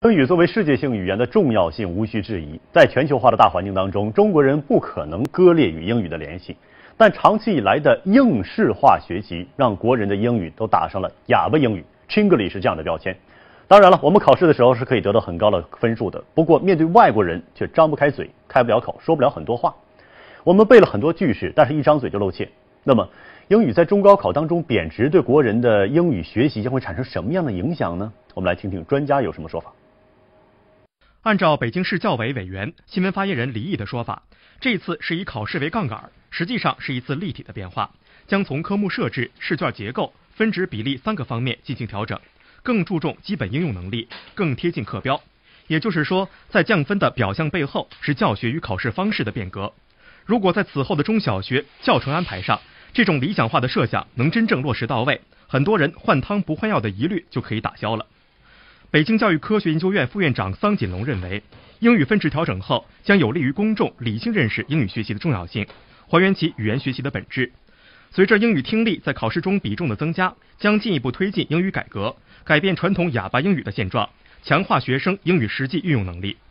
英语作为世界性语言的重要性无需质疑，在全球化的大环境当中，中国人不可能割裂与英语的联系。但长期以来的应试化学习，让国人的英语都打上了哑巴英语 （Chinglish） 这样的标签。当然了，我们考试的时候是可以得到很高的分数的，不过面对外国人却张不开嘴，开不了口，说不了很多话。我们背了很多句式，但是一张嘴就露怯。那么，英语在中高考当中贬值，对国人的英语学习将会产生什么样的影响呢？我们来听听专家有什么说法。 按照北京市教委委员、新闻发言人李毅的说法，这次是以考试为杠杆，实际上是一次立体的变化，将从科目设置、试卷结构、分值比例3个方面进行调整，更注重基本应用能力，更贴近课标。也就是说，在降分的表象背后是教学与考试方式的变革。如果在此后的中小学教程安排上，这种理想化的设想能真正落实到位，很多人换汤不换药的疑虑就可以打消了。北京教育科学研究院副院长桑锦龙认为，英语分值调整后将有利于公众理性认识英语学习的重要性，还原其语言学习的本质。随着英语听力在考试中比重的增加，将进一步推进英语改革，改变传统哑巴英语的现状，强化学生英语实际运用能力。